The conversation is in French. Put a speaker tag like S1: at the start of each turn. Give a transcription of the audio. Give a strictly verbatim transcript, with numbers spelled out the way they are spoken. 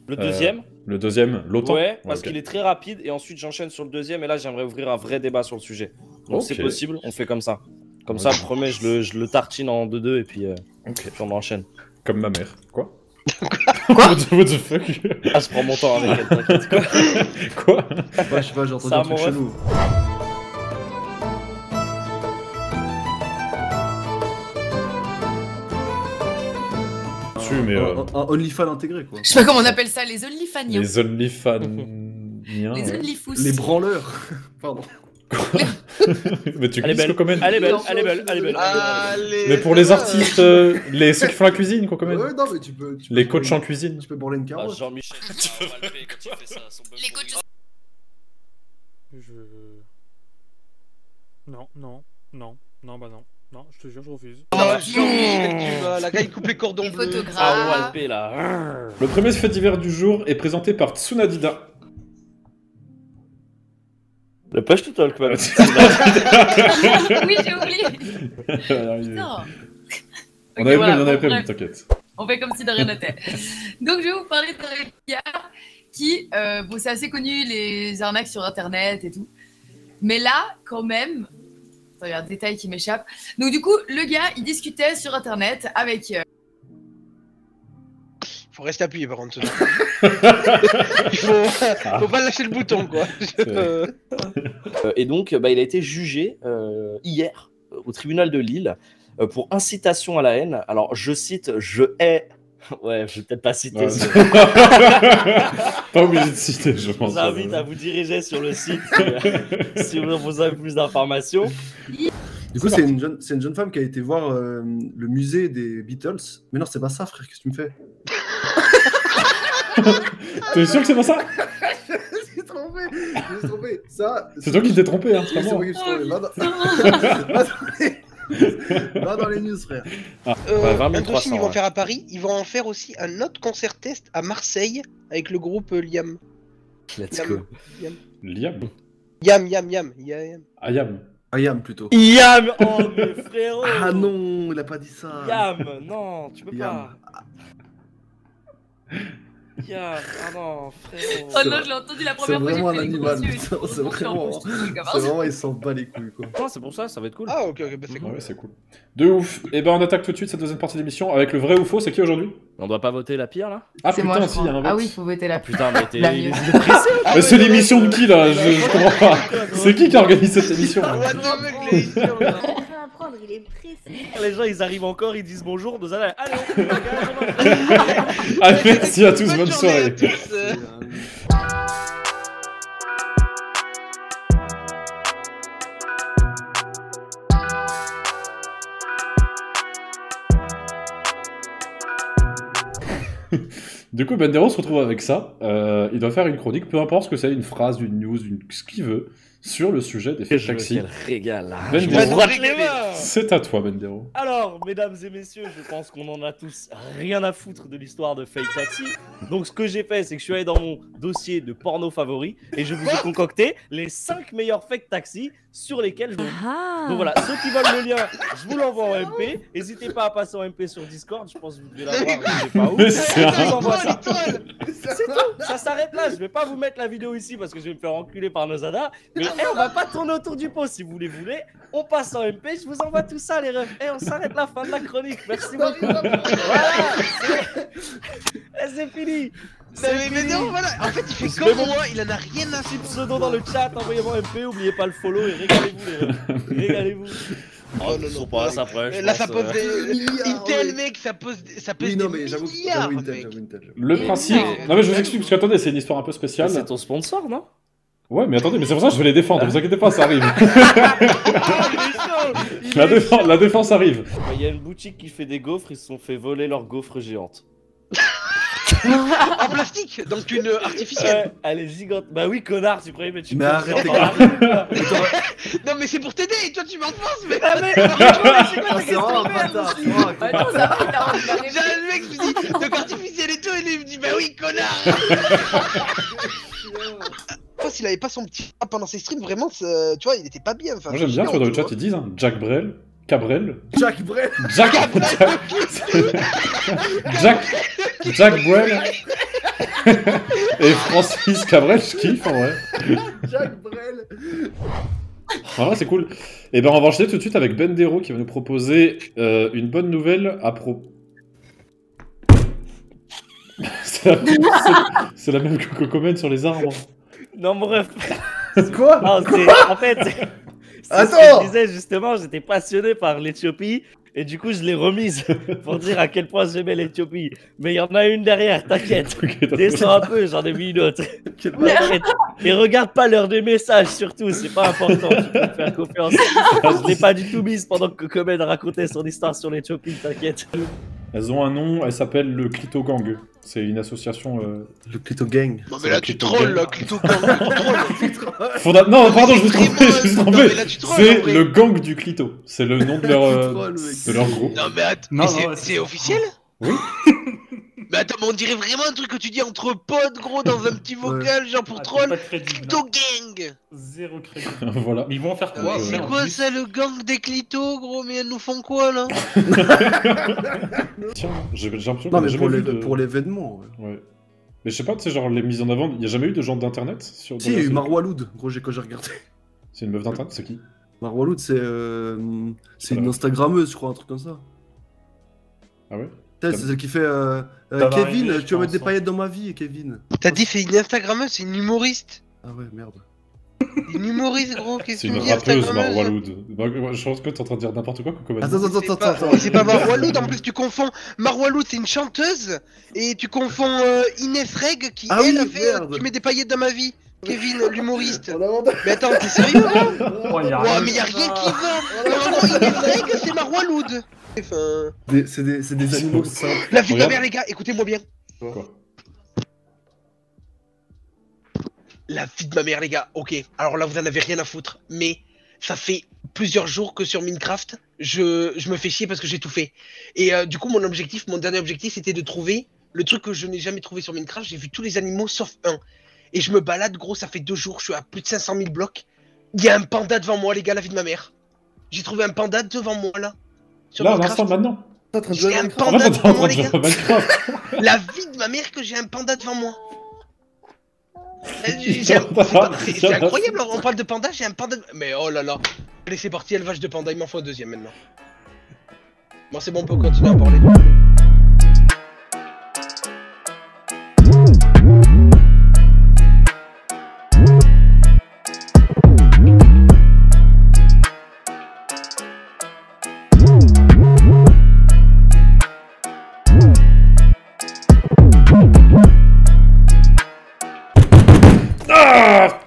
S1: Le deuxième.
S2: Euh, le deuxième, l'OTAN.
S1: Ouais, parce
S2: okay.
S1: qu'il est très rapide et ensuite j'enchaîne sur le deuxième et là j'aimerais ouvrir un vrai débat sur le sujet. Donc okay. c'est possible, on fait comme ça. Comme okay. ça, le premier, je le, je le tartine en deux deux et puis, euh, okay. puis on enchaîne.
S2: Comme ma mère. Quoi?
S1: Quoi?
S2: What the fuck?
S1: Ah, je prends mon temps avec elle, t'inquiète. Quoi?
S2: Quoi?
S3: Ouais, je sais pas, j'ai entendu un truc chelou.
S2: Mais euh...
S3: un, un OnlyFan intégré quoi.
S4: Je sais pas comment on appelle ça, les OnlyFaniens.
S2: Les OnlyFans.
S4: Les OnlyFous.
S3: Les branleurs. Pardon.
S2: Mais tu
S1: elle est belle,
S2: elle
S1: est belle, elle est belle, elle est belle.
S2: Allez, mais pour les artistes, euh, les ceux qui font la cuisine, quoi, quand même.
S3: Ouais, non, mais tu peux. Tu
S2: les
S3: peux
S2: coachs en cuisine.
S3: Tu peux branler une carotte.
S1: Ah, Jean-Michel. Les coachs.
S5: Je. Non, non, non, non, bah non. Non, je te jure, je refuse.
S6: Oh, Jean-Michel, la gars il coupe les cordons
S4: les
S6: bleus.
S1: Ah, ouais, là.
S2: Le premier fait divers du jour est présenté par Tsunadida.
S1: Le push to talk, même.
S4: Oui, j'ai oublié. Non.
S2: On avait prévu, on avait prévu, t'inquiète.
S4: On fait comme si de rien n'était. Donc, je vais vous parler de gars qui, euh, bon, c'est assez connu, les arnaques sur Internet et tout. Mais là, quand même, il y a un détail qui m'échappe. Donc, du coup, le gars, il discutait sur Internet avec... Euh...
S6: Faut rester appuyé par contre. Il faut, faut pas lâcher le bouton quoi.
S1: euh, et donc bah, il a été jugé euh, hier au tribunal de Lille euh, pour incitation à la haine. Alors je cite, je hais. Ouais, je vais peut-être pas citer. Ouais.
S2: Pas obligé de citer, je pense.
S1: Je vous invite à vous diriger sur le site si vous avez plus d'informations.
S3: Du coup, c'est une, jeune, une jeune femme qui a été voir euh, le musée des Beatles. Mais non, c'est pas ça, frère, qu'est-ce que tu me fais?
S2: T'es sûr que c'est pas ça?
S3: Je suis trompé, je suis trompé. Ça.
S2: C'est toi qui t'es trompé, hein, c'est pas moi.
S3: Va dans les news, frère.
S6: Ah. Euh, ouais, un truc ils vont ouais. faire à Paris, ils vont en faire aussi un autre concert test à Marseille avec le groupe euh, Liam.
S1: Let's
S6: Liam.
S1: go.
S2: Liam. Liam.
S6: Yam, Yam, Yam. Yam.
S2: Ah, Yam.
S3: Ah, Yam plutôt.
S1: Yam, oh mais frérot.
S3: Ah non, il a pas dit ça.
S1: Yam, non, tu peux
S3: Yam.
S1: pas. Yam, ah non, frérot.
S4: Oh non, je l'ai entendu la première fois.
S3: C'est vraiment un animal, putain, c'est vraiment. C'est vraiment, il s'en bat les couilles quoi.
S1: Non, c'est pour ça, ça va être cool.
S6: Ah, ok, ok, bah c'est cool.
S2: Ouais, c'est cool. De ouf. Et ben on attaque tout de suite cette deuxième partie d'émission avec le vrai ou faux. C'est qui aujourd'hui?
S1: On doit pas voter la pire là?
S2: Ah putain, si, il y a un vote.
S4: Ah oui, il faut voter la pire.
S1: Putain, mais t'es
S4: pressé.
S2: Mais c'est l'émission de qui là? Je, je comprends pas. C'est qui qui organise cette émission?
S7: Il est pressé.
S1: Les gens ils arrivent encore, ils disent bonjour, nous allons. Allez,
S2: ah, merci à tous, bonne, bonne soirée. Du coup, Bendero se retrouve avec ça. Euh, il doit faire une chronique, peu importe ce que c'est, une phrase, une news, une... ce qu'il veut, sur le sujet des fake taxi.
S1: Quel régal là.
S2: C'est à toi, Bendero.
S1: Alors, mesdames et messieurs, je pense qu'on en a tous rien à foutre de l'histoire de fake taxi. Donc, ce que j'ai fait, c'est que je suis allé dans mon dossier de porno favori et je vous ai concocté les cinq meilleurs fake taxi sur lesquels je vous...
S7: Ah.
S1: Donc voilà, ceux qui veulent le lien, je vous l'envoie en M P. N'hésitez pas à passer en M P sur Discord. Je pense que vous devez l'avoir, je sais pas où.
S2: C'est un...
S1: ça. C'est tout, ça s'arrête là. Je vais pas vous mettre la vidéo ici parce que je vais me faire enculer par Nozada. Mais hey, on va pas tourner autour du pot si vous les voulez. On passe en M P, je vous envoie tout ça les refs. Et hey, on s'arrête la fin de la chronique. Merci beaucoup. Voilà, c'est fini.
S6: Mais, mais non, voilà, en fait il fait comme moi, il en a rien à foutre.
S1: Pseudo dans le chat, envoyez-moi M P, oubliez pas le follow et régalez-vous les refs. Régalez-vous.
S6: Oh non, non, pas ça après. Là, ça pose des. Intel, mec, ça pose ça pose des milliards.
S2: Le principe. Non, mais je vous explique, parce qu'attendez, c'est une histoire un peu spéciale.
S1: C'est ton sponsor, non?
S2: Ouais, mais attendez, mais c'est pour ça que je vais les défendre, vous inquiétez pas, ça arrive. la, défense, la défense arrive.
S1: Il y a une boutique qui fait des gaufres, ils se sont fait voler leurs gaufres géantes.
S6: En plastique, donc une artificielle.
S1: Euh, elle est gigante. Bah oui, connard, tu croyais, mais tu
S3: mais arrête les
S6: gars. Non, mais c'est pour t'aider, et toi tu m'enfonces, mais.
S1: Ah, mais.
S3: C'est vraiment un bâtard.
S4: Attends, ça va,
S6: j'ai un mec qui me dit, donc artificiel et tout, et lui il me dit, bah oui, connard. S'il avait pas son petit rap pendant ses streams, vraiment, tu vois, il était pas bien.
S2: Moi j'aime bien, tu vois, dans le chat, ils disent hein, Jack Brel. Cabrel.
S3: Jack Brel.
S2: Jack Jack Jack Brel. Et Francis Cabrel, je kiffe en vrai.
S3: Jacques Brel.
S2: En vrai, c'est cool. Et ben, on va enchaîner tout de suite avec Bendero qui va nous proposer euh, une bonne nouvelle à propos. C'est la... c'est- c'est la même que Cocomen sur les arbres.
S1: Non, mon ref.
S3: Quoi
S1: Non, c'est- en fait, c'est c'est ce
S3: Attends.
S1: que je disais justement, j'étais passionné par l'Éthiopie et du coup je l'ai remise pour dire à quel point j'aimais l'Éthiopie. Mais il y en a une derrière, t'inquiète.
S2: Ok, t'as-
S1: Descends un peu, j'en ai mis une autre.
S3: Quel bâtard.
S1: T'inquiète. Et regarde pas l'heure des messages surtout, c'est pas important, tu peux me faire confiance. Je l'ai pas du tout mise pendant que Cocomen racontait son histoire sur l'Éthiopie, t'inquiète.
S2: Elles ont un nom, elles s'appellent le Clito Gang. C'est une association. Euh...
S3: Le Clito Gang.
S6: Non,
S2: C'est
S6: mais là,
S2: la
S6: tu
S2: Clito
S6: trolls,
S2: Gang.
S6: là, Clito Gang, tu trolls.
S2: Fonda- Non, pardon, je me suis
S6: c'est
S2: trompé,
S6: vraiment-
S2: je me suis
S6: non,
S2: trompé.
S6: mais là, tu trolles, en
S2: C'est
S6: vrai.
S2: le gang du Clito. C'est le nom de leur, euh,
S3: Troll, mec.
S2: de leur groupe.
S6: Non, mais attends,
S5: Non,
S6: mais
S5: non,
S6: c'est-
S5: ouais,
S6: c'est
S5: c'est-
S6: officiel?
S2: Oui.
S6: Mais attends, mais on dirait vraiment un truc que tu dis entre potes, gros, dans un petit vocal, genre pour
S5: Ah, t'es
S6: troll.
S5: pas crédible.
S6: Clito
S5: hein.
S6: Gang!
S5: Zéro crédit.
S2: Voilà.
S5: Mais ils vont en faire
S6: Ah,
S5: quoi
S6: mais
S5: après,
S6: c'est
S5: en
S6: quoi
S5: plus
S6: ça, le gang des clitos, gros? Mais elles nous font quoi, là?
S2: Tiens, j'ai j'ai l'impression
S3: Non,
S2: qu'on a
S3: mais
S2: jamais
S3: pour
S2: vu
S3: l'é-
S2: de...
S3: pour l'événement. ouais.
S2: Ouais. Mais je sais pas, tu sais, genre les mises en avant, il y a jamais eu de gens d'internet sur. dans
S3: Si, il y a
S2: la
S3: eu
S2: série
S3: Marwa Loud, gros, j'ai- quand j'ai regardé.
S2: C'est une meuf d'internet, c'est qui?
S3: Marwa Loud, c'est euh, c'est
S2: Voilà.
S3: une Instagrammeuse, je crois, un truc comme ça.
S2: Ah ouais?
S3: Putain, c'est celle qui fait euh, euh,
S5: Ça va
S3: Kevin,
S5: arriver, je
S3: tu vas mettre des
S5: pense, hein.
S3: paillettes dans ma vie, Kevin.
S6: T'as dit, c'est une Instagrammeuse, c'est une humoriste.
S3: Ah ouais, merde.
S6: Une humoriste, gros, qu'est-ce
S2: C'est
S6: que tu
S2: une
S6: me dis,
S2: rappeuse,
S6: Instagrammeuse?
S2: Marwa Loud. Bah, ouais, je pense que t'es en train de dire n'importe quoi, Coco.
S3: Attends, attends,
S6: C'est
S3: attends,
S6: pas-
S3: attends.
S6: mais c'est pas Marwa Loud, en plus tu confonds Marwa Loud, c'est une chanteuse, et tu confonds euh, Inès Reg qui
S3: Ah
S6: elle
S3: oui,
S6: a fait euh,
S3: merde.
S6: Tu mets des paillettes dans ma vie. Kevin, l'humoriste.
S3: On a honte.
S6: Mais attends, t'es sérieux là?
S5: Oh, y a
S6: Ouais,
S5: rien.
S6: mais y a rien qui va. Non, non, Inès Reg, c'est Marwa Loud. Enfin,
S3: Des- C'est des, c'est des animaux simples.
S6: la vie de ma
S2: Regarde.
S6: mère, les gars, écoutez-moi bien.
S2: Quoi?
S6: La vie de ma mère, les gars. Ok, alors là, vous en avez rien à foutre. Mais ça fait plusieurs jours que sur Minecraft, je, je me fais chier parce que j'ai tout fait. Et euh, du coup, mon objectif, mon dernier objectif, c'était de trouver le truc que je n'ai jamais trouvé sur Minecraft. J'ai vu tous les animaux sauf un. Et je me balade, gros, ça fait deux jours, je suis à plus de cinq cent mille blocs. Il y a un panda devant moi, les gars, la vie de ma mère. J'ai trouvé un panda devant moi, là. Sur
S2: Là, à
S6: Minecraft.
S2: l'instant, maintenant.
S3: T'es en train de jouer
S6: J'ai
S3: à
S6: un
S3: Minecraft
S2: En fait,
S6: panda
S2: t'es en
S6: devant
S2: train
S6: moi,
S2: de
S6: les
S2: jouer
S6: gars.
S2: à Minecraft.
S6: La vie de ma mère que j'ai un panda devant moi. Euh, j'ai un- c'est pas- C'est c'est incroyable, on parle de panda, j'ai un panda. de- Mais oh là là. Allez, c'est parti, élevage de panda, il m'en faut un deuxième maintenant. Bon, c'est bon, on peut continuer à parler.
S2: Ah